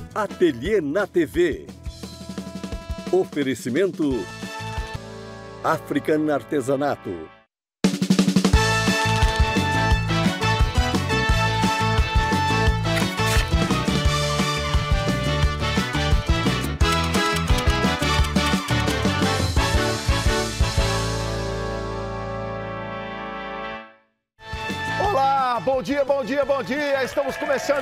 Ateliê na TV. Oferecimento African Artesanato. Bom dia, bom dia, bom dia! Estamos começando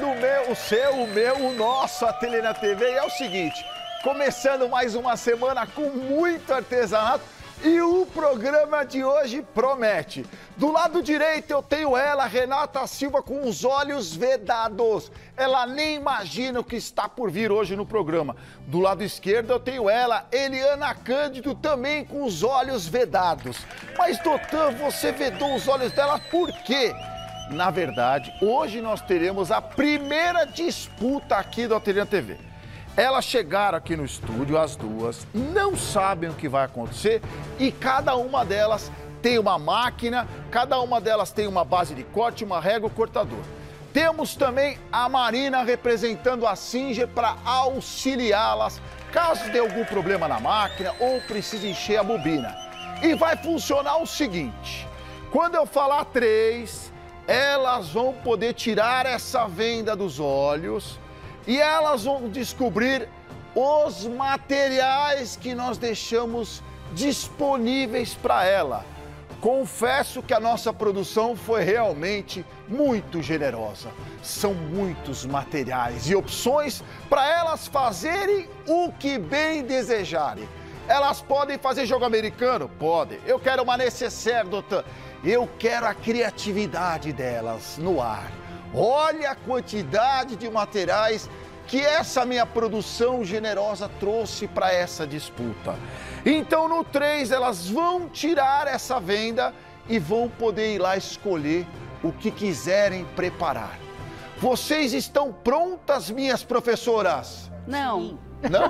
o nosso Ateliê na TV. E é o seguinte, começando mais uma semana com muito artesanato e o programa de hoje promete. Do lado direito eu tenho ela, Renata Silva, com os olhos vedados. Ela nem imagina o que está por vir hoje no programa. Do lado esquerdo eu tenho ela, Eliana Cândido, também com os olhos vedados. Mas, doutor, você vedou os olhos dela por quê? Na verdade, hoje nós teremos a primeira disputa aqui do Ateliê na TV. Elas chegaram aqui no estúdio, as duas, não sabem o que vai acontecer e cada uma delas tem uma máquina, cada uma delas tem uma base de corte, uma régua, cortador. Temos também a Marina representando a Singer para auxiliá-las caso dê algum problema na máquina ou precise encher a bobina. E vai funcionar o seguinte, quando eu falar 3... elas vão poder tirar essa venda dos olhos e elas vão descobrir os materiais que nós deixamos disponíveis para ela. Confesso que a nossa produção foi realmente muito generosa. São muitos materiais e opções para elas fazerem o que bem desejarem. Elas podem fazer jogo americano? Podem. Eu quero uma necessaire, doutor. Eu quero a criatividade delas no ar. Olha a quantidade de materiais que essa minha produção generosa trouxe para essa disputa. Então, no 3, elas vão tirar essa venda e vão poder ir lá escolher o que quiserem preparar. Vocês estão prontas, minhas professoras? Não. Não?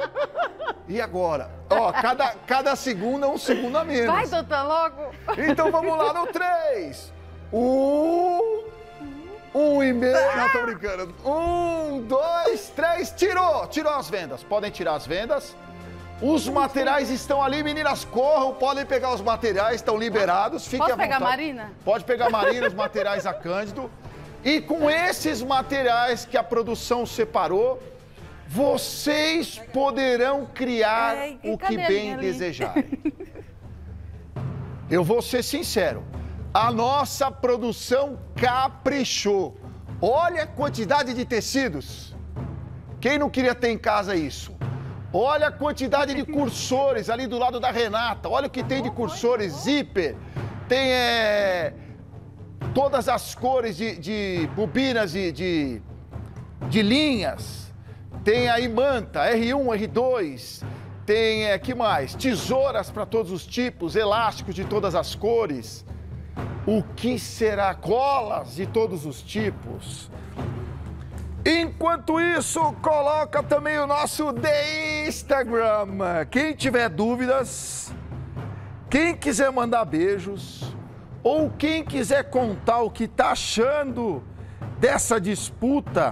E agora? Ó, cada segundo é um segundo a menos. Vai, doutor, logo. Então vamos lá no 3. 1,5. Não, tô brincando. 1, 2, 3. Tirou as vendas. Podem tirar as vendas. Os materiais estão ali, meninas, corram, podem pegar os materiais, estão liberados. Fiquem à vontade. Pode pegar a Marina? Pode pegar a Marina, os materiais a Cândido. E com esses materiais que a produção separou, vocês poderão criar o que bem desejarem. Eu vou ser sincero, a nossa produção caprichou. Olha a quantidade de tecidos. Quem não queria ter em casa isso? Olha a quantidade de cursores ali do lado da Renata. Olha o que tem de cursores, zíper. Tem todas as cores de bobinas de linhas. Tem aí manta, R1, R2, tem, que mais? Tesouras para todos os tipos, elásticos de todas as cores. O que será? Colas de todos os tipos. Enquanto isso, coloca também o nosso Instagram. Quem tiver dúvidas, quem quiser mandar beijos, ou quem quiser contar o que está achando dessa disputa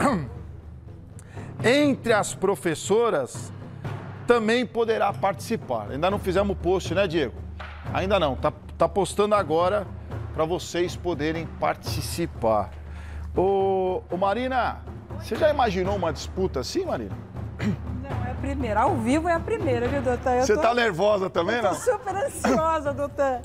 entre as professoras, também poderá participar. Ainda não fizemos o post, né, Diego? Ainda não, tá postando agora para vocês poderem participar. Ô Marina, você já imaginou uma disputa assim, Marina? Não, é a primeira. Ao vivo é a primeira, viu, doutor? Você tá nervosa também, não? Eu tô super ansiosa, doutor.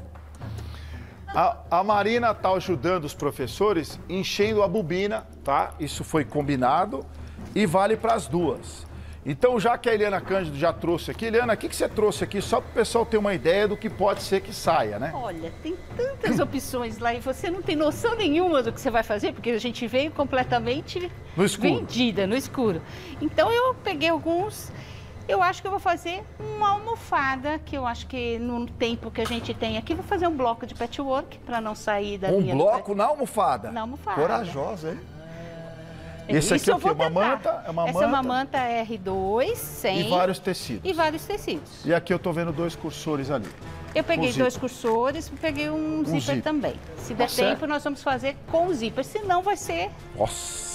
A Marina tá ajudando os professores enchendo a bobina, tá? Isso foi combinado. E vale para as duas. Então, já que a Eliana Cândido já trouxe aqui, Eliana, o que você trouxe aqui? Só para o pessoal ter uma ideia do que pode ser que saia, né? Olha, tem tantas opções lá e você não tem noção nenhuma do que você vai fazer, porque a gente veio completamente vendida, no escuro. Então, eu peguei alguns. Eu acho que eu vou fazer uma almofada, que eu acho que no tempo que a gente tem aqui, vou fazer um bloco de patchwork, para não sair da linha. Um bloco na almofada? Na almofada. Corajosa, hein? Esse aqui é o quê? Uma manta? Essa é uma manta R2, 100. E vários tecidos. E vários tecidos. E aqui eu tô vendo 2 cursores ali. Eu peguei 2 cursores e peguei um zíper também. Se der tempo, nós vamos fazer com o zíper, senão vai ser... Nossa!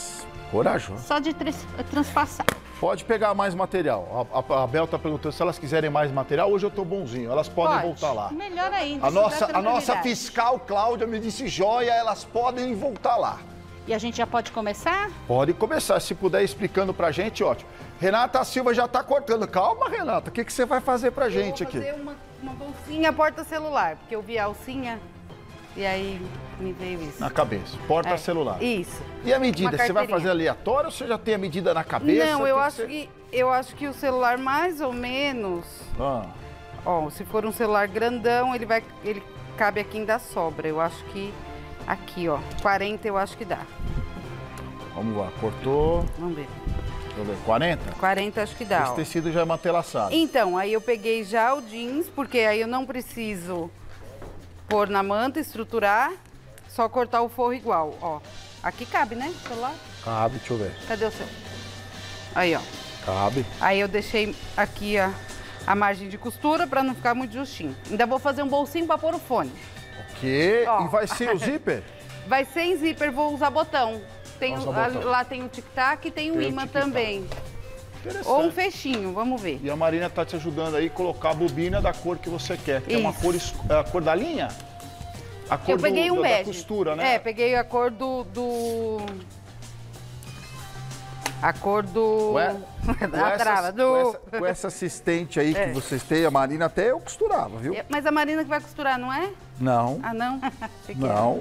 Corajoso. Só de transpassar. Pode pegar mais material. A Bel tá perguntando se elas quiserem mais material. Hoje eu tô bonzinho, elas podem voltar lá. Melhor ainda. A nossa fiscal, Cláudia, me disse, joia, elas podem voltar lá. E a gente já pode começar? Pode começar, se puder explicando pra gente, ótimo. Renata Silva já tá cortando. Calma, Renata, o que você vai fazer pra gente aqui? Eu vou fazer uma bolsinha porta-celular, porque eu vi a alcinha e aí me veio isso. Na cabeça, porta-celular. Isso. E a medida, você vai fazer aleatório ou você já tem a medida na cabeça? Não, eu acho que o celular mais ou menos... Ó, se for um celular grandão, ele cabe aqui ainda sobra. Eu acho que aqui, ó, 40 eu acho que dá. Vamos lá, cortou. Vamos ver. Deixa eu ver, 40? 40 acho que dá, Esse tecido já é matelaçado. Então, aí eu peguei já o jeans, porque aí eu não preciso pôr na manta, estruturar, só cortar o forro igual, ó. Aqui cabe, né, o celular? Cabe, deixa eu ver. Cadê o seu? Aí, ó. Cabe. Aí eu deixei aqui a margem de costura pra não ficar muito justinho. Ainda vou fazer um bolsinho pra pôr o fone. Ok. Ó. E vai ser o zíper? Vai ser em zíper, vou usar botão. Lá tem o tic-tac e tem o imã também. Ou um fechinho, vamos ver. E a Marina tá te ajudando aí a colocar a bobina da cor que você quer. Que é uma cor, a cor da linha? A cor eu peguei um bege. da costura, né? É, peguei a cor a cor do... Com essa assistente aí que vocês têm, a Marina até eu costurava, viu? Mas a Marina que vai costurar, não é? Não. Ah, não? Não.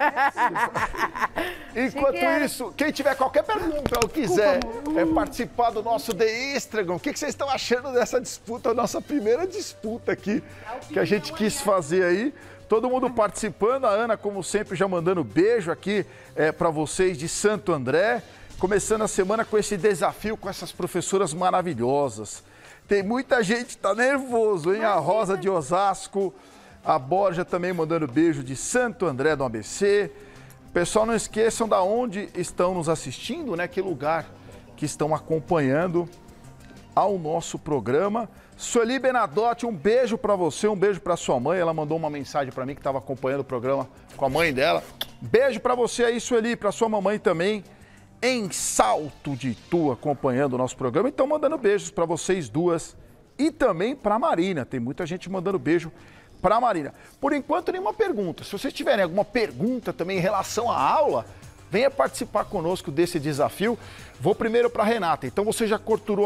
Enquanto isso, quem tiver qualquer pergunta ou quiser participar do nosso The Estragon, o que vocês estão achando dessa disputa, a nossa primeira disputa aqui, que a gente quis fazer aí. Todo mundo participando, a Ana, como sempre, já mandando beijo aqui para vocês de Santo André. Começando a semana com esse desafio, com essas professoras maravilhosas. Tem muita gente que tá nervoso, hein? A Rosa de Osasco, a Borja também mandando beijo de Santo André do ABC. Pessoal, não esqueçam da onde estão nos assistindo, né? Que lugar que estão acompanhando ao nosso programa. Sueli Benadotti, um beijo para você, um beijo para sua mãe. Ela mandou uma mensagem para mim que estava acompanhando o programa com a mãe dela. Beijo para você aí, Sueli, para sua mamãe também. Em Salto de Itu, acompanhando o nosso programa. Então, mandando beijos para vocês duas e também para a Marina. Tem muita gente mandando beijo para a Marina. Por enquanto, nenhuma pergunta. Se vocês tiverem alguma pergunta também em relação à aula, venha participar conosco desse desafio. Vou primeiro para a Renata. Então, você já cortou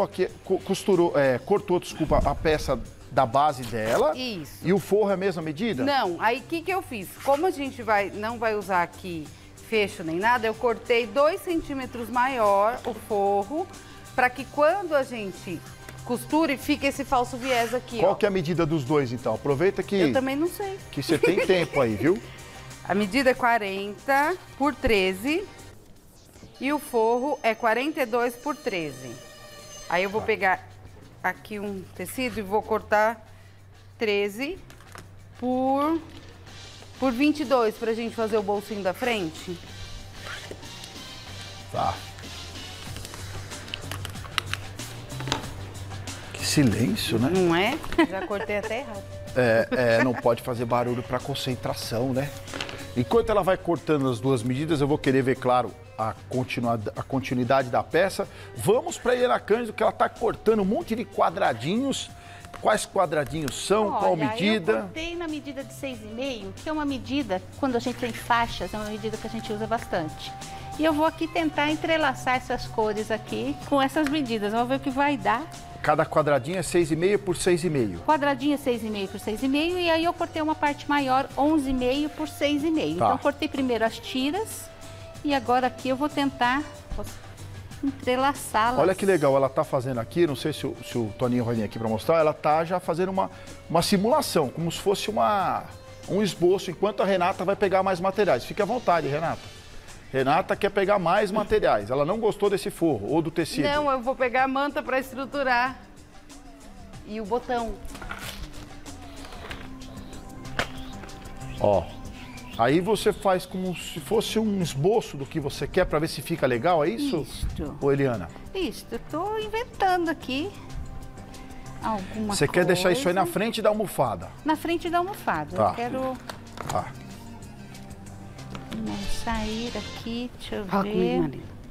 a peça da base dela. Isso. E o forro é a mesma medida? Não, aí o que eu fiz? Como a gente não vai usar aqui fecho nem nada, eu cortei 2 centímetros maior o forro, para que quando a gente costure, fique esse falso viés aqui, Qual que é a medida dos dois, então? Aproveita que... Eu também não sei. Que você tem tempo aí, viu? A medida é 40 por 13 e o forro é 42 por 13. Aí eu vou pegar aqui um tecido e vou cortar 13 por 22 pra gente fazer o bolsinho da frente. Tá. Que silêncio, né? Não é? Já cortei até errado. Não pode fazer barulho para concentração, né? Enquanto ela vai cortando as duas medidas, eu vou querer ver, claro, a continuidade da peça. Vamos para a Helena Cândido, que ela tá cortando um monte de quadradinhos. Quais quadradinhos são? Olha, qual medida? Eu cortei na medida de 6,5, que é uma medida, quando a gente tem faixas, é uma medida que a gente usa bastante. E eu vou aqui tentar entrelaçar essas cores aqui com essas medidas. Vamos ver o que vai dar. Cada quadradinho é 6,5 por 6,5. Quadradinho é 6,5 por 6,5 e aí eu cortei uma parte maior, 11,5 por 6,5. Tá. Então, cortei primeiro as tiras e agora aqui eu vou tentar entrelaçá-las. Olha que legal, ela tá fazendo aqui, não sei se o Toninho vai vir aqui para mostrar, ela tá já fazendo uma simulação, como se fosse um esboço, enquanto a Renata vai pegar mais materiais. Fique à vontade, Renata. Renata quer pegar mais materiais, ela não gostou desse forro ou do tecido. Não, eu vou pegar a manta para estruturar e o botão. Ó, aí você faz como se fosse um esboço do que você quer para ver se fica legal, é isso? Isto. Ô, Eliana? Isso, eu tô inventando aqui alguma coisa. Você quer deixar isso aí na frente da almofada? Na frente da almofada. Tá. Eu quero Tá. sair aqui, deixa eu Fala comigo, ver. Marina.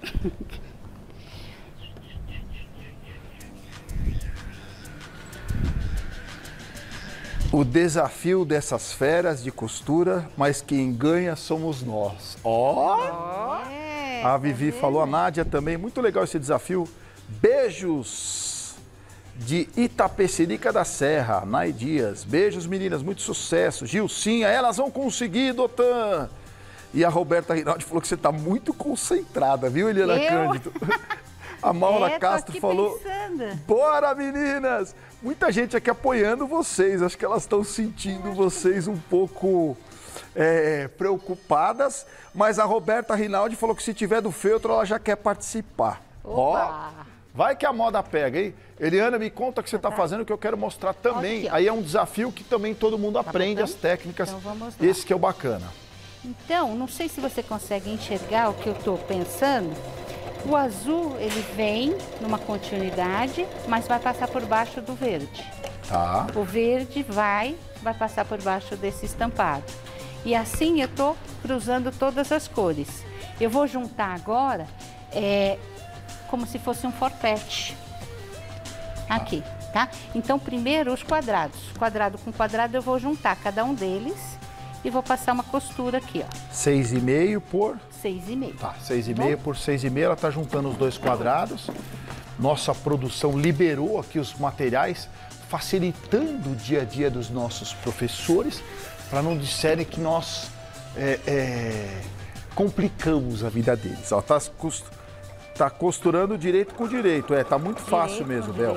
O desafio dessas feras de costura, mas quem ganha somos nós. Ó! A Vivi falou, a Nádia também. Muito legal esse desafio. Beijos de Itapecerica da Serra, Nai Dias. Beijos, meninas, muito sucesso. Gilcinha, elas vão conseguir, Dotan. E a Roberta Rinaldi falou que você está muito concentrada, viu, Eliana Cândido? A Maura Castro falou, pensando. Bora, meninas! Muita gente aqui apoiando vocês. Acho que elas estão sentindo vocês um pouco preocupadas. Mas a Roberta Rinaldi falou que se tiver do feltro, ela já quer participar. Ó, vai que a moda pega, hein? Eliana, me conta o que você está fazendo, que eu quero mostrar também. Aqui, aí é um desafio que também todo mundo aprende as técnicas. Então, vamos lá. Esse que é o bacana. Então, não sei se você consegue enxergar o que eu estou pensando. O azul, ele vem numa continuidade, mas vai passar por baixo do verde. Tá. O verde vai passar por baixo desse estampado. E assim eu estou cruzando todas as cores. Eu vou juntar agora, como se fosse um forpete. Aqui, tá? Então, primeiro os quadrados. Quadrado com quadrado eu vou juntar cada um deles e vou passar uma costura aqui, ó. 6,5 por... 6,5. Tá, 6,5 por 6,5, ela tá juntando os dois quadrados. Nossa produção liberou aqui os materiais, facilitando o dia a dia dos nossos professores, para não disserem que nós complicamos a vida deles. Ó, tá costurando direito com direito, tá muito fácil mesmo, Bel.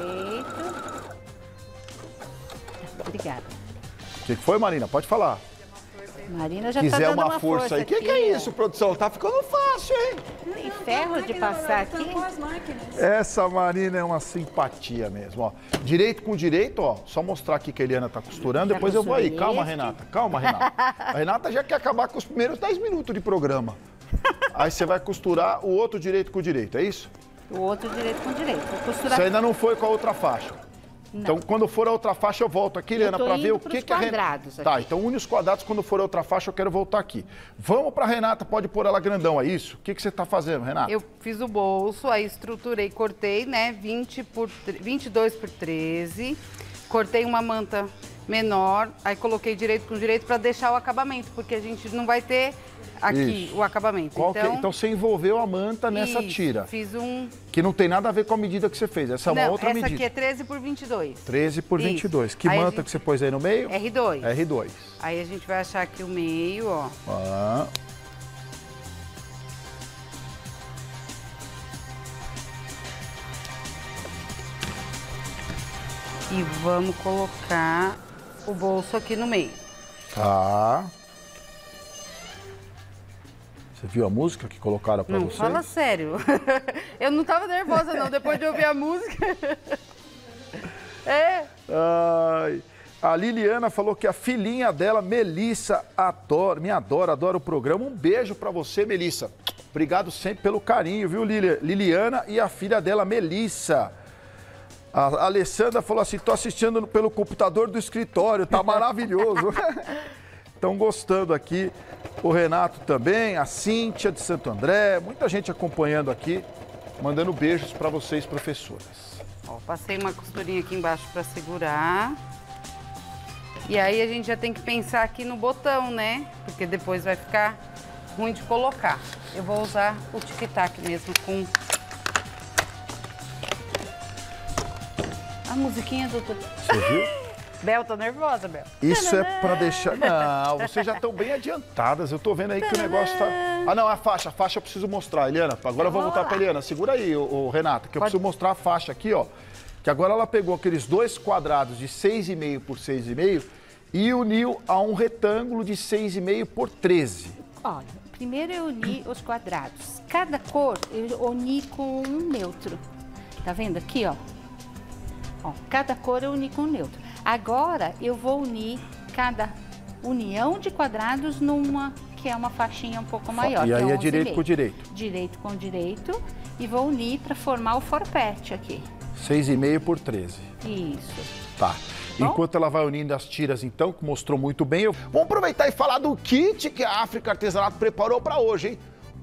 Obrigada. O que foi, Marina? Pode falar. Marina já tá dando uma força aí. O que é isso, produção? Tá ficando fácil, hein? Tem ferro de passar aqui. Essa Marina é uma simpatia mesmo, ó. Direito com direito, ó. Só mostrar aqui que a Eliana tá costurando, depois eu vou aí. Calma, Renata. Calma, Renata. A Renata já quer acabar com os primeiros 10 minutos de programa. Aí você vai costurar o outro direito com direito, é isso? O outro direito com direito. Vou costurar. Você ainda não foi com a outra faixa. Não. Então, quando for a outra faixa, eu volto aqui, Eliana, para ver o que é quadrados. Tá, então une os quadrados. Quando for a outra faixa, eu quero voltar aqui. Vamos para Renata, pode pôr ela grandão, é isso? O que você está fazendo, Renata? Eu fiz o bolso, aí estruturei, cortei, né, 22 por 13. Cortei uma manta menor, aí coloquei direito com direito para deixar o acabamento, porque a gente não vai ter aqui o acabamento. Então você envolveu a manta nessa tira. Fiz um... Que não tem nada a ver com a medida que você fez, essa é uma outra medida. Essa aqui é 13 por 22. 13 por 22. Que aí manta que você pôs aí no meio? R2. R2. Aí a gente vai achar aqui o meio, ó. E vamos colocar o bolso aqui no meio. Tá. Você viu a música que colocaram pra você? Não, fala sério. Eu não tava nervosa, não, depois de ouvir a música. Ai, a Liliana falou que a filhinha dela, Melissa, adora o programa. Um beijo pra você, Melissa. Obrigado sempre pelo carinho, viu, Liliana? E a filha dela, Melissa. A Alessandra falou assim, tô assistindo pelo computador do escritório, tá maravilhoso. Estão gostando aqui. O Renato também, a Cíntia de Santo André, muita gente acompanhando aqui, mandando beijos para vocês, professoras. Ó, passei uma costurinha aqui embaixo para segurar. E aí a gente já tem que pensar aqui no botão, né? Porque depois vai ficar ruim de colocar. Eu vou usar o tic-tac mesmo com... A musiquinha do... Você viu? Bel, tô nervosa, Bel. Isso é pra deixar... Não, vocês já estão bem adiantadas. Eu tô vendo aí que o negócio tá... Ah, não, a faixa eu preciso mostrar, Eliana. Agora eu vou voltar pra Eliana. Segura aí, Renata, que eu preciso mostrar a faixa aqui, ó. Que agora ela pegou aqueles dois quadrados de 6,5 por 6,5 e uniu a um retângulo de 6,5 por 13. Olha, primeiro eu uni os quadrados. Cada cor eu uni com um neutro. Tá vendo aqui, ó? Ó, cada cor eu uni com um neutro. Agora eu vou unir cada união de quadrados numa que é uma faixinha um pouco maior. E aí é 11,5. direito com direito. Direito com direito e vou unir para formar o forpete aqui. 6,5 por 13. Isso. Tá. Bom? Enquanto ela vai unindo as tiras, então, que mostrou muito bem, vamos aproveitar e falar do kit que a África Artesanato preparou para hoje, hein?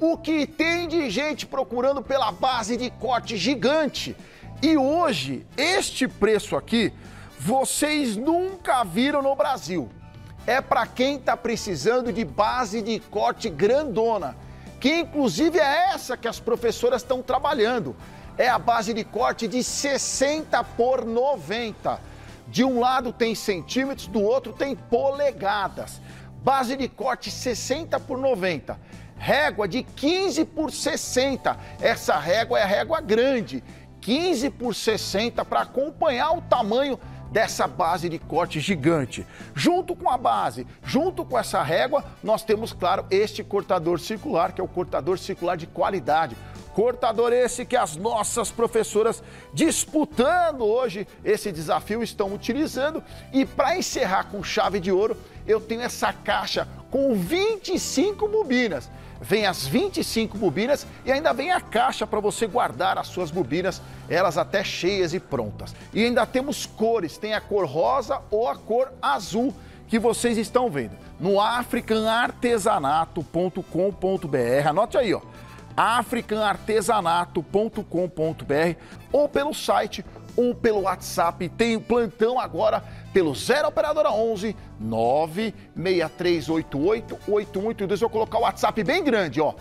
o que tem de gente procurando pela base de corte gigante. E hoje, este preço aqui, vocês nunca viram no Brasil. É para quem está precisando de base de corte grandona, que inclusive é essa que as professoras estão trabalhando. É a base de corte de 60 por 90. De um lado tem centímetros, do outro tem polegadas. Base de corte 60 por 90. Régua de 15 por 60. Essa régua é a régua grande. 15 por 60 para acompanhar o tamanho dessa base de corte gigante. Junto com a base, junto com essa régua, nós temos, claro, este cortador circular, que é o cortador circular de qualidade. Cortador esse que as nossas professoras, disputando hoje esse desafio, estão utilizando. E para encerrar com chave de ouro, eu tenho essa caixa com 25 bobinas. Vem as 25 bobinas e ainda vem a caixa para você guardar as suas bobinas, elas até cheias e prontas. E ainda temos cores, tem a cor rosa ou a cor azul que vocês estão vendo no africanartesanato.com.br. Anote aí, ó, africanartesanato.com.br ou pelo site ou pelo WhatsApp. Tem o plantão agora pelo 0 operadora 11 96388 8182. Eu vou colocar o WhatsApp bem grande, ó.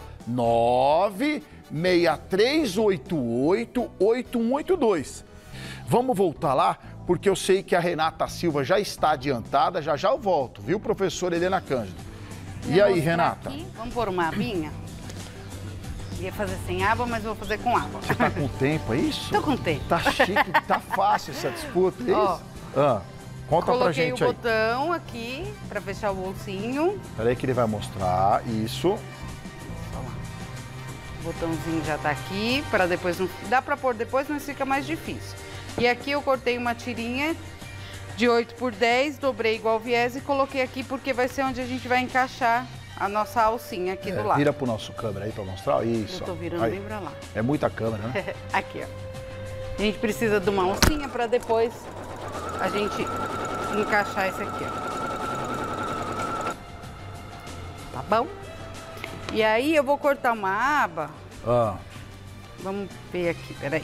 96388 8182. Vamos voltar lá, porque eu sei que a Renata Silva já está adiantada. Já já eu volto, viu, professora Helena Cândido? E aí, Renata? Aqui, vamos pôr uma abinha? Ia fazer sem água, mas vou fazer com água. Você tá com tempo, é isso? Tô com tempo. Tá chique, tá fácil essa disputa, é isso? Conta pra gente aí. Coloquei o botão aqui pra fechar o bolsinho. Peraí que ele vai mostrar, isso. O botãozinho já tá aqui, para depois, não dá pra pôr depois, mas fica mais difícil. E aqui eu cortei uma tirinha de 8 por 10, dobrei igual viés e coloquei aqui porque vai ser onde a gente vai encaixar a nossa alcinha aqui do lado. Vira pro nosso câmera aí pra mostrar, isso. Eu tô virando bem pra lá. É muita câmera, né? Aqui, ó. A gente precisa de uma alcinha para depois a gente encaixar esse aqui, ó. Tá bom? E aí eu vou cortar uma aba. Vamos ver aqui, peraí.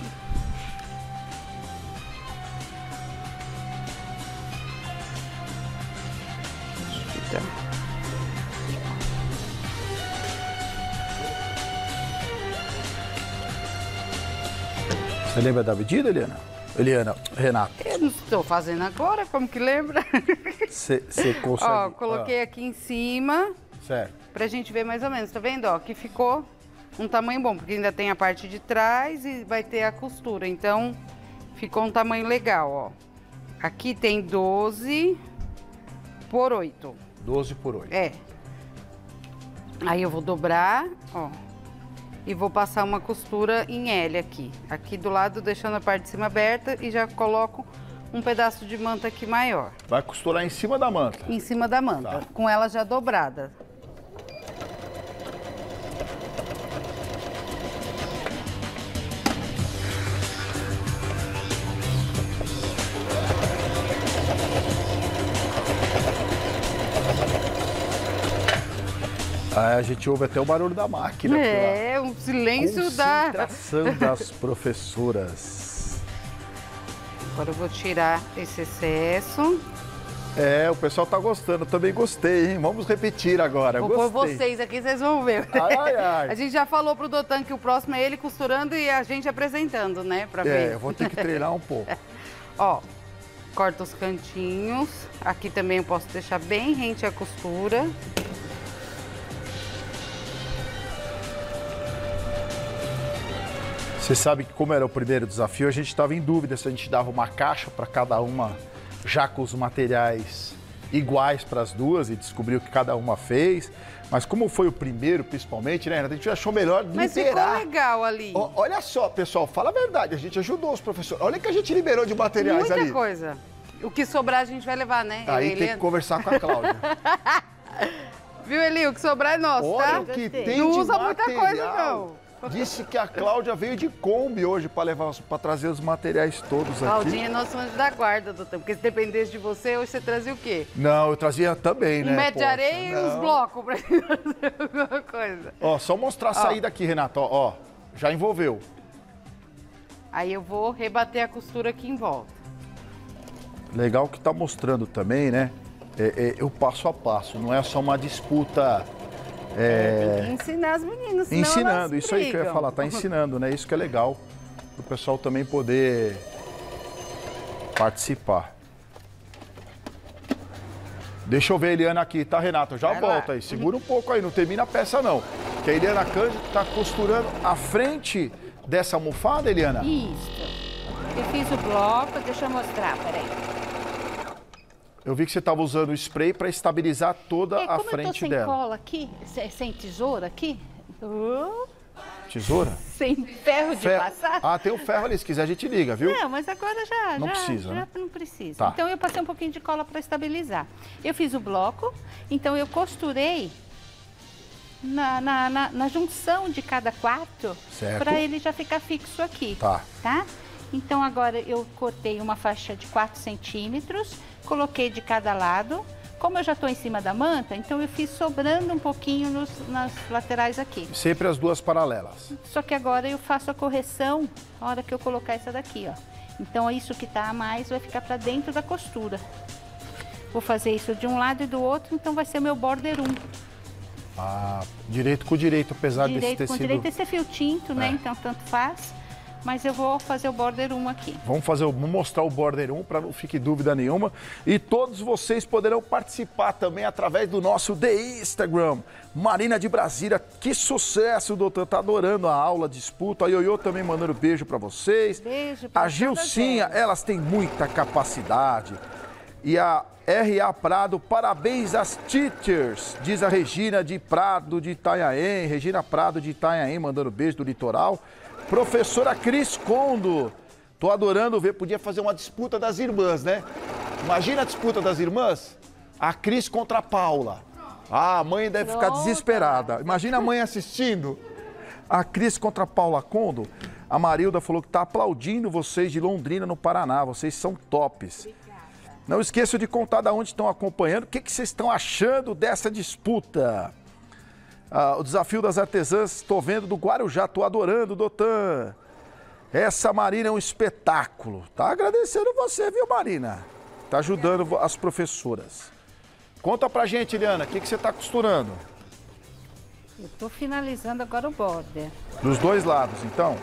Você lembra da medida, Helena? Renata. Eu não estou fazendo agora, como que lembra? Você consegue... Ó, coloquei aqui em cima. Certo. Pra gente ver mais ou menos, tá vendo? Ó, que ficou um tamanho bom, porque ainda tem a parte de trás e vai ter a costura. Então, ficou um tamanho legal, ó. Aqui tem 12 por 8. 12 por 8. É. Aí eu vou dobrar, ó. E vou passar uma costura em L aqui. Aqui do lado, deixando a parte de cima aberta e já coloco um pedaço de manta aqui maior. Vai costurar em cima da manta? Em cima da manta, tá. Com ela já dobrada. A gente ouve até o barulho da máquina. É, um silêncio da... concentração das professoras. Agora eu vou tirar esse excesso. É, o pessoal tá gostando, eu também gostei, hein? Vamos repetir agora, vou pôr vocês aqui, vocês vão ver. Ai, ai, ai. A gente já falou pro Dotan que o próximo é ele costurando e a gente apresentando, né? Pra ver. É, eu vou ter que treinar um pouco. Ó, corta os cantinhos. Aqui também eu posso deixar bem rente a costura. Você sabe que como era o primeiro desafio, a gente estava em dúvida se a gente dava uma caixa para cada uma, já com os materiais iguais para as duas, e descobriu que cada uma fez. Mas como foi o primeiro, principalmente, né, Renata, a gente achou melhor liberar. Mas ficou legal ali. Olha só, pessoal, fala a verdade, a gente ajudou os professores. Olha o que a gente liberou de materiais ali. Muita coisa. O que sobrar a gente vai levar, né? Aí tem que conversar com a Cláudia. Viu, Eli? O que sobrar é nosso, Olha tá? o que tem Não de usa material. muita coisa, não. disse que a Cláudia veio de Kombi hoje para trazer os materiais todos aqui. Claudinha é nosso anjo da guarda, doutor. Porque se dependesse de você, hoje você trazia o quê? Não, eu trazia também, né? Um metro de Poxa, areia e uns blocos pra fazer alguma coisa. Ó, só mostrar a saída aqui, Renata. Ó, já envolveu. Aí eu vou rebater a costura aqui em volta. Legal que tá mostrando também, né? O passo a passo, não é só uma disputa. Tem que ensinar as meninas, senão Ensinando, elas isso aí que eu ia brigam. falar, tá ensinando, né? Isso que é legal, o pessoal também poder participar. Deixa eu ver a Eliana aqui, tá, Renata? Eu já Vai volto lá. aí, segura um pouco aí, não termina a peça não. Que a Eliana Cândido tá costurando a frente dessa almofada, Eliana? Isso. Eu fiz o bloco, deixa eu mostrar, peraí. Eu vi que você estava usando o spray para estabilizar toda a Como eu tô frente sem dela. cola aqui, sem tesoura aqui, Tesoura? sem ferro de passar. Ah, tem o ferro ali, se quiser a gente liga, viu? Não, mas agora já Não precisa, né? não precisa. Tá. Então eu passei um pouquinho de cola para estabilizar. Eu fiz o bloco, então eu costurei na junção de cada quarto Certo. para ele já ficar fixo aqui. Tá. Então agora eu cortei uma faixa de 4 centímetros, coloquei de cada lado. Como eu já estou em cima da manta, então eu fiz sobrando um pouquinho nas laterais aqui. Sempre as duas paralelas. Só que agora eu faço a correção na hora que eu colocar essa daqui, ó. Então isso que tá a mais vai ficar para dentro da costura. Vou fazer isso de um lado e do outro, então vai ser o meu border 1. Ah, direito com direito, apesar desse Direito com tecido. direito, esse é fio tinto, né? Então tanto faz. Mas eu vou fazer o border 1 aqui. Vamos mostrar o border 1 para não fique dúvida nenhuma. E todos vocês poderão participar também através do nosso The Instagram. Marina de Brasília, que sucesso, doutor. Tá adorando a aula, disputa. A Ioiô também mandando beijo para vocês. Beijo pra A Gilcinha, todas elas têm muita capacidade. E a R.A. Prado, parabéns às teachers, diz a Regina de Prado de Itanhaém. Regina Prado de Itanhaém mandando beijo do litoral. Professora Cris Condo, tô adorando ver, podia fazer uma disputa das irmãs, né? Imagina a disputa das irmãs, a Cris contra a Paula. Ah, a mãe deve ficar desesperada. Imagina a mãe assistindo. A Cris contra a Paula Condo. A Marilda falou que tá aplaudindo vocês de Londrina, no Paraná. Vocês são tops. Não esqueçam de contar de onde estão acompanhando. O que vocês estão achando dessa disputa? O desafio das artesãs, estou vendo do Guarujá, estou adorando, doutor. Essa Marina é um espetáculo. Tá agradecendo você, viu, Marina? Tá ajudando as professoras. Conta pra gente, Eliana, o que você tá costurando? Eu tô finalizando agora o border. Dos dois lados, então?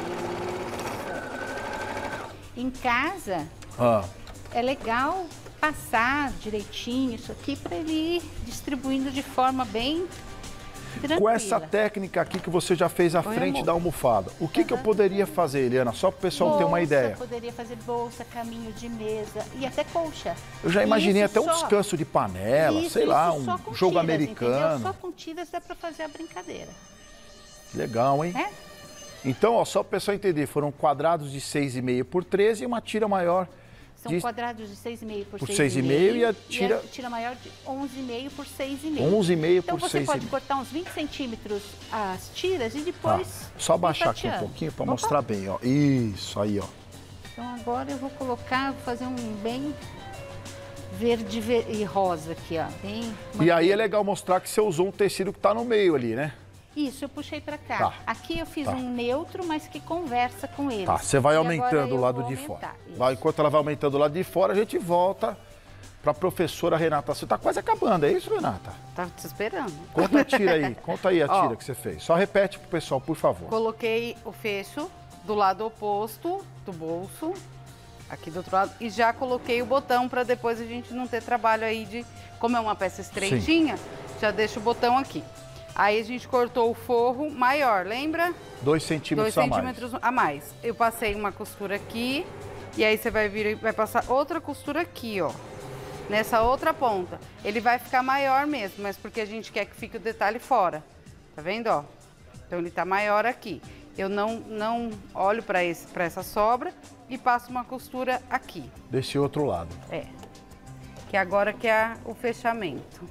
Em casa, é legal passar direitinho isso aqui para ele ir distribuindo de forma bem tranquila. Com essa técnica aqui que você já fez à frente da almofada, o que eu poderia fazer, Eliana? Só para o pessoal ter uma ideia. Poderia fazer bolsa, caminho de mesa e até colcha. Eu já imaginei até um descanso de panela, sei lá, um jogo tiras, americano. entendeu? Só com tiras dá para fazer a brincadeira. Legal, hein? Então, ó, só para o pessoal entender, foram quadrados de 6,5 por 13 e uma tira maior. São quadrados de 6,5 por 6,5 e a tira maior de 11,5 por 6,5. 11,5 então por 6,5. você pode cortar uns 20 centímetros as tiras e depois só baixar aqui um pouquinho para mostrar bem, ó. Isso aí, ó. Então agora eu vou colocar, vou fazer um bem verde e rosa aqui, ó. E aí é legal mostrar que você usou um tecido que tá no meio ali, né? Isso, eu puxei para cá. Tá. Aqui eu fiz um neutro, mas que conversa com ele. Tá, você vai aumentando o lado de fora. Enquanto ela vai aumentando o lado de fora, a gente volta para a professora Renata. Você tá quase acabando, é isso, Renata? Tá te esperando. Conta a tira aí, conta aí a tira que você fez. Só repete pro pessoal, por favor. Coloquei o fecho do lado oposto do bolso, aqui do outro lado, e já coloquei o botão para depois a gente não ter trabalho aí de... Como é uma peça estreitinha, já deixa o botão aqui. Aí a gente cortou o forro maior, lembra? 2 centímetros 2 centímetros a mais. Eu passei uma costura aqui e aí você vai vir e vai passar outra costura aqui, ó. Nessa outra ponta. Ele vai ficar maior mesmo, mas porque a gente quer que fique o detalhe fora. Tá vendo, ó? Então ele tá maior aqui. Eu não olho para essa sobra e passo uma costura aqui. Desse outro lado. Que agora que é o fechamento.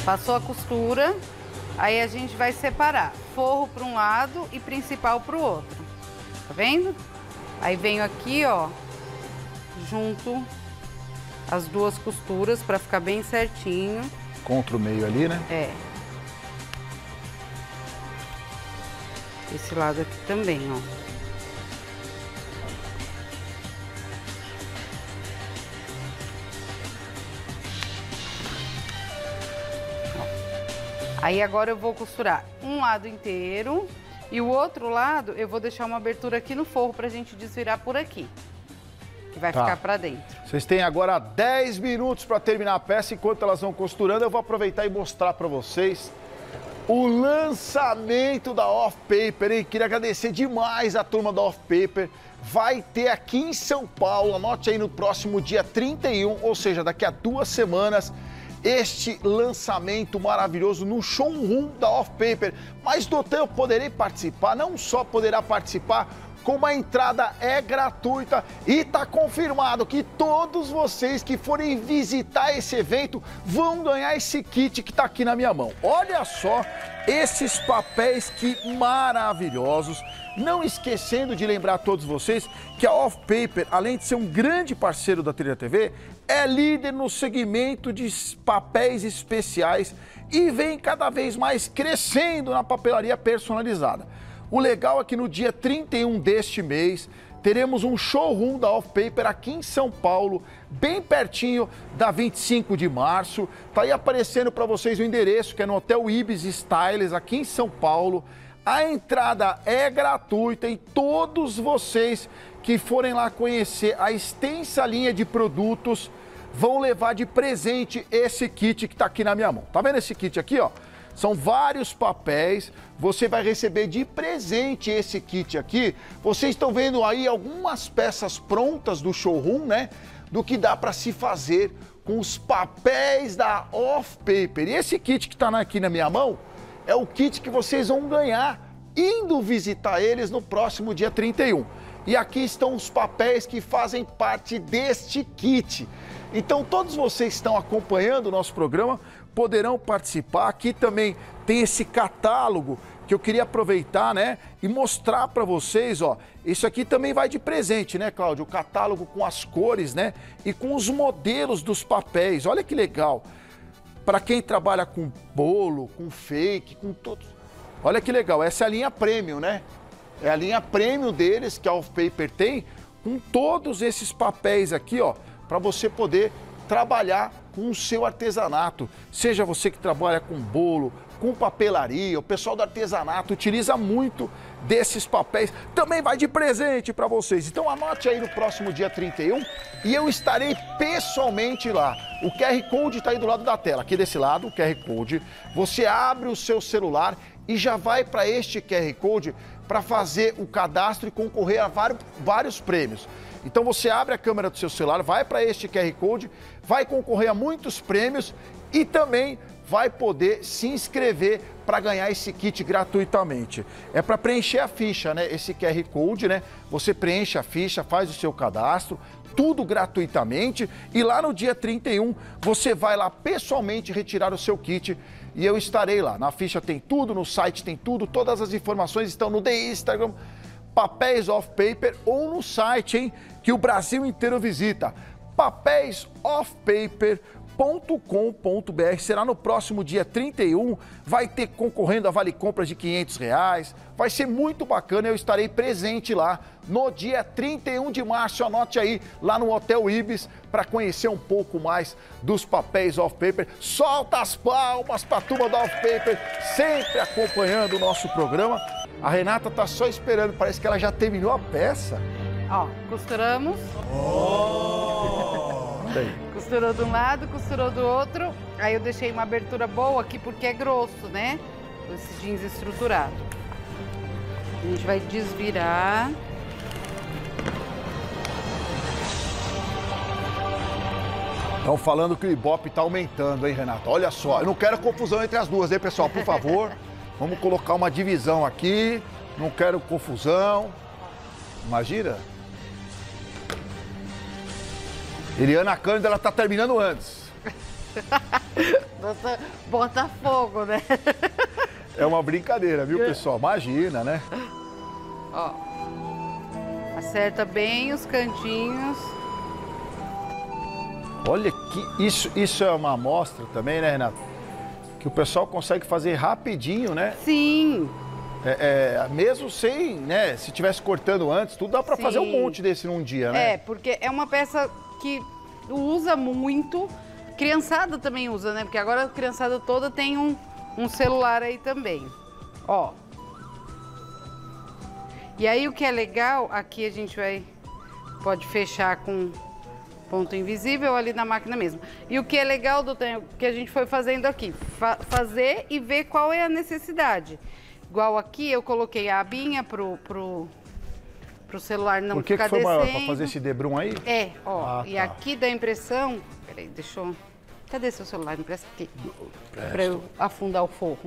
Passou a costura, aí a gente vai separar forro para um lado e principal para o outro. Tá vendo? Aí venho aqui, ó, junto as duas costuras para ficar bem certinho. Contra o meio ali, né? É. Esse lado aqui também, ó. Aí agora eu vou costurar um lado inteiro e o outro lado eu vou deixar uma abertura aqui no forro pra gente desvirar por aqui. Que vai ficar pra dentro. Vocês têm agora 10 minutos para terminar a peça. Enquanto elas vão costurando, eu vou aproveitar e mostrar para vocês o lançamento da Off Paper, hein? Queria agradecer demais a turma da Off Paper. Vai ter aqui em São Paulo, anote aí, no próximo dia 31, ou seja, daqui a 2 semanas, este lançamento maravilhoso no showroom da Off Paper. Mas, doutor, eu poderei participar? Não só poderá participar, como a entrada é gratuita e está confirmado que todos vocês que forem visitar esse evento vão ganhar esse kit que está aqui na minha mão. Olha só esses papéis que maravilhosos. Não esquecendo de lembrar a todos vocês que a Off Paper, além de ser um grande parceiro da Ateliê TV, é líder no segmento de papéis especiais e vem cada vez mais crescendo na papelaria personalizada. O legal é que no dia 31 deste mês, teremos um showroom da Off Paper aqui em São Paulo, bem pertinho da 25 de março. Tá aí aparecendo para vocês o endereço, que é no Hotel Ibis Styles, aqui em São Paulo. A entrada é gratuita e todos vocês que forem lá conhecer a extensa linha de produtos vão levar de presente esse kit que tá aqui na minha mão. Tá vendo esse kit aqui, ó? São vários papéis, você vai receber de presente esse kit aqui. Vocês estão vendo aí algumas peças prontas do showroom, né? Do que dá para se fazer com os papéis da Off Paper. E esse kit que está aqui na minha mão é o kit que vocês vão ganhar indo visitar eles no próximo dia 31. E aqui estão os papéis que fazem parte deste kit. Então todos vocês que estão acompanhando o nosso programa poderão participar. Aqui também tem esse catálogo que eu queria aproveitar, né, e mostrar para vocês, ó. Isso aqui também vai de presente, né, Cláudio? O catálogo com as cores, né, e com os modelos dos papéis. Olha que legal. Para quem trabalha com bolo, com fake, com todos. Olha que legal. Essa é a linha Premium, né? É a linha Premium deles que a Off Paper tem, com todos esses papéis aqui, ó, para você poder trabalhar com o seu artesanato. Seja você que trabalha com bolo, com papelaria, o pessoal do artesanato utiliza muito desses papéis. Também vai de presente para vocês. Então anote aí no próximo dia 31 e eu estarei pessoalmente lá. O QR Code está aí do lado da tela. Aqui desse lado, o QR Code. Você abre o seu celular e já vai para este QR Code para fazer o cadastro e concorrer a vários prêmios. Então você abre a câmera do seu celular, vai para este QR Code, vai concorrer a muitos prêmios e também vai poder se inscrever para ganhar esse kit gratuitamente. É para preencher a ficha, né? Esse QR Code, né? Você preenche a ficha, faz o seu cadastro, tudo gratuitamente e lá no dia 31 você vai lá pessoalmente retirar o seu kit e eu estarei lá. Na ficha tem tudo, no site tem tudo, todas as informações estão no Instagram, Papéis Off Paper, ou no site, hein, que o Brasil inteiro visita, papéisoffpaper.com.br. Será no próximo dia 31, vai ter concorrendo a vale compras de R$500, vai ser muito bacana, eu estarei presente lá no dia 31 de março, anote aí, lá no Hotel Ibis, para conhecer um pouco mais dos papéis Off Paper. Solta as palmas para a turma da Off Paper, sempre acompanhando o nosso programa. A Renata tá só esperando, parece que ela já terminou a peça. Ó, costuramos. Costurou de um lado, costurou do outro. Aí eu deixei uma abertura boa aqui porque é grosso, né? Esse jeans estruturado. A gente vai desvirar. Estão falando que o Ibope tá aumentando, hein, Renata? Olha só, eu não quero confusão entre as duas, hein, pessoal? Por favor, vamos colocar uma divisão aqui. Não quero confusão. Imagina. Eliana Cândida, ela tá terminando antes. Bota fogo, né? É uma brincadeira, viu, pessoal? Imagina, né? Ó. Acerta bem os cantinhos. Olha que isso é uma amostra também, né, Renata? Que o pessoal consegue fazer rapidinho, né? Sim. Mesmo sem, né? Se tivesse cortando antes, tudo dá pra fazer um monte desse num dia, né? É, porque é uma peça que usa muito. Criançada também usa, né? Porque agora a criançada toda tem um celular aí também. Ó. E aí o que é legal, aqui a gente pode fechar com ponto invisível ali na máquina mesmo. E o que é legal, doutor, que a gente foi fazendo aqui, fazer e ver qual é a necessidade. Igual aqui eu coloquei a abinha pro celular não ficar descendo. Por que foi maior? Pra fazer esse debrum aí? É, ó. E aqui da impressão... Peraí, deixa eu... Cadê seu celular? Me presta aqui. Pra eu afundar o forro.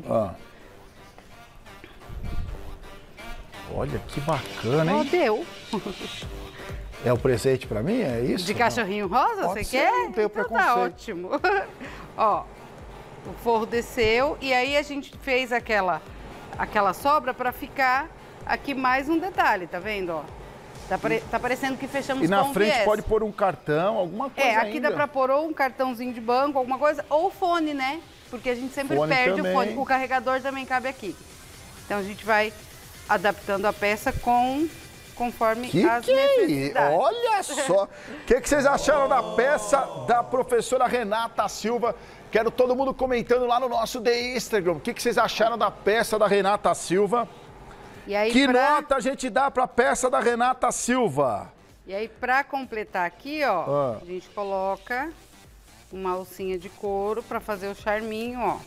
Olha que bacana, hein? Ó, deu. É o presente pra mim? É isso? De cachorrinho rosa? Pode você ser, quer? não tenho então preconceito. Tá ótimo. Ó, o forro desceu e aí a gente fez aquela sobra pra ficar aqui mais um detalhe, tá vendo, ó? Tá parecendo que fechamos com viés. E na frente viés. pode pôr um cartão, alguma coisa aqui ainda. dá pra pôr ou um cartãozinho de banco, alguma coisa, ou fone, né? Porque a gente sempre perde também. O fone. O carregador também cabe aqui. Então a gente vai adaptando a peça conforme as necessidades. Olha só! O que vocês acharam da peça da professora Renata Silva? Quero todo mundo comentando lá no nosso Instagram. O que vocês acharam da peça da Renata Silva? E aí, que nota a gente dá para a peça da Renata Silva? E aí, para completar aqui, ó, a gente coloca uma alcinha de couro para fazer o charminho, ó.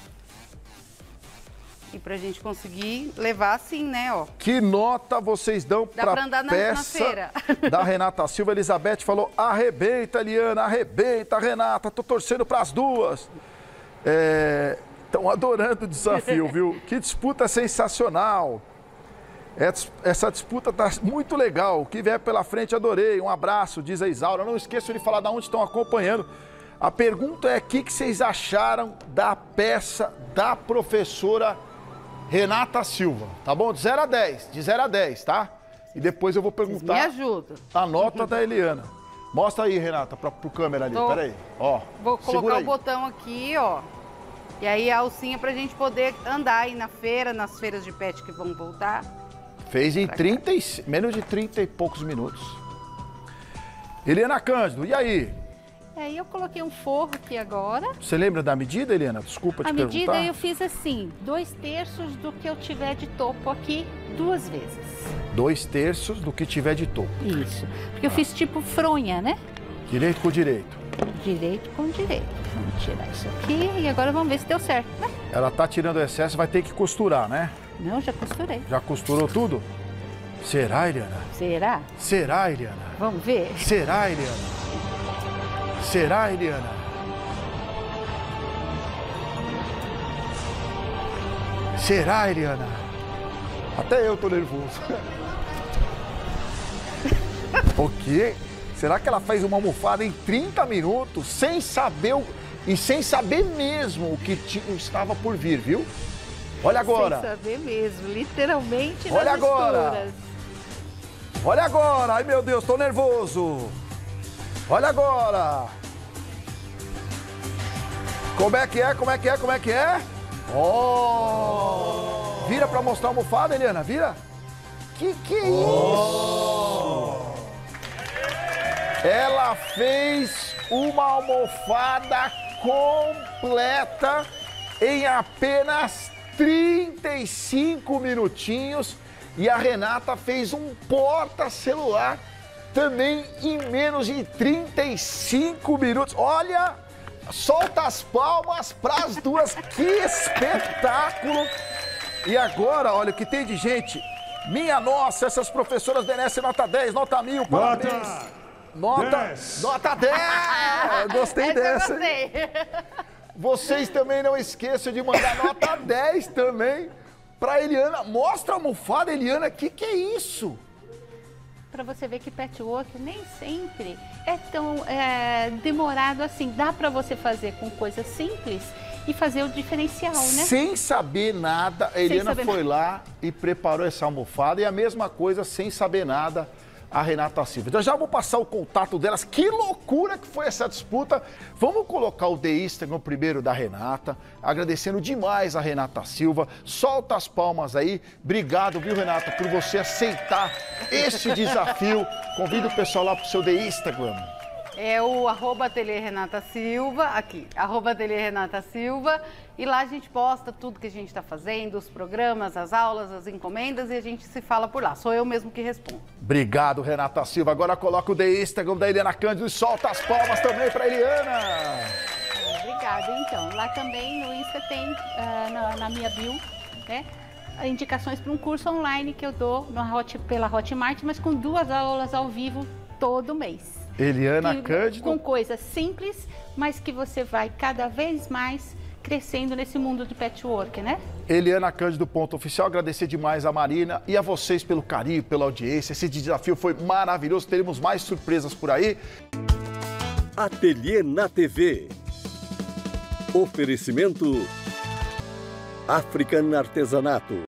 E pra gente conseguir levar assim, né, ó. Que nota vocês dão pra peça da Renata Silva? Elizabeth falou, arrebenta, Eliana, arrebenta, Renata, tô torcendo pras duas. Estão adorando o desafio, viu? Que disputa sensacional. Essa disputa tá muito legal. O que vier pela frente, adorei. Um abraço, diz a Isaura. Não esqueçam de falar de onde estão acompanhando. A pergunta é o que vocês acharam da peça da professora Renata Silva, tá bom? De 0 a 10, de 0 a 10, tá? E depois eu vou perguntar me ajuda. A nota da Eliana. Mostra aí, Renata, pro câmera ali, peraí. Ó, vou colocar o botão aqui, ó. E aí a alcinha pra gente poder andar aí na feira, nas feiras de pet que vão voltar. Fez em menos de 30 e poucos minutos. Eliana Cândido, e aí? Aí eu coloquei um forro aqui agora. Você lembra da medida, Eliana? Desculpa te perguntar. A medida eu fiz assim, 2/3 do que eu tiver de topo aqui, 2 vezes. 2/3 do que tiver de topo. Isso, porque eu fiz tipo fronha, né? Direito com direito. Direito com direito. Vamos tirar isso aqui e agora vamos ver se deu certo, né? Ela tá tirando o excesso, vai ter que costurar, né? Não, já costurei. Já costurou tudo? Será, Eliana? Será? Será, Eliana? Vamos ver? Será, Eliana? Será, Eliana? Será, Eliana? Até eu tô nervoso. O quê? Será que ela fez uma almofada em 30 minutos sem saber sem saber mesmo o que estava por vir, viu? Olha agora. Sem saber mesmo, literalmente. Olha agora. Olha agora. Ai, meu Deus, tô nervoso. Olha agora. Como é que é? Como é que é? Como é que é? Oh! Vira pra mostrar a almofada, Eliana, vira. Que é isso? Ela fez uma almofada completa em apenas 35 minutinhos e a Renata fez um porta-celular também em menos de 35 minutos. Olha, solta as palmas para as duas, que espetáculo! E agora, olha o que tem de gente. Minha nossa, essas professoras merecem nota 10, nota 1000, parabéns. Nota 10! Gostei dessa. Eu gostei. Vocês também não esqueçam de mandar nota 10 também pra Eliana. Mostra a almofada, Eliana. Que é isso? para você ver que patchwork nem sempre é tão demorado assim. Dá para você fazer com coisas simples e fazer o diferencial, né? Sem saber nada, a Eliana foi lá e preparou essa almofada. E a mesma coisa, sem saber nada, a Renata Silva. Então já vou passar o contato delas. Que loucura que foi essa disputa. Vamos colocar o The Instagram primeiro da Renata. Agradecendo demais a Renata Silva. Solta as palmas aí. Obrigado, viu, Renata, por você aceitar este desafio. Convido o pessoal lá pro seu The Instagram. É o @Ateliê Renata Silva, aqui, @Ateliê Renata Silva, e lá a gente posta tudo que a gente está fazendo, os programas, as aulas, as encomendas, e a gente se fala por lá. Sou eu mesmo que respondo. Obrigado, Renata Silva. Agora coloca o The Instagram da Eliana Cândido e solta as palmas também para Eliana. Obrigada. Então, lá também no Insta tem, na minha bio, né, indicações para um curso online que eu dou pela Hotmart, mas com 2 aulas ao vivo todo mês. Eliana Cândido. Com coisas simples, mas que você vai cada vez mais crescendo nesse mundo de patchwork, né? Eliana Cândido, ponto oficial. Agradecer demais a Marina e a vocês pelo carinho, pela audiência. Esse desafio foi maravilhoso. Teremos mais surpresas por aí. Ateliê na TV. Oferecimento African Artesanato.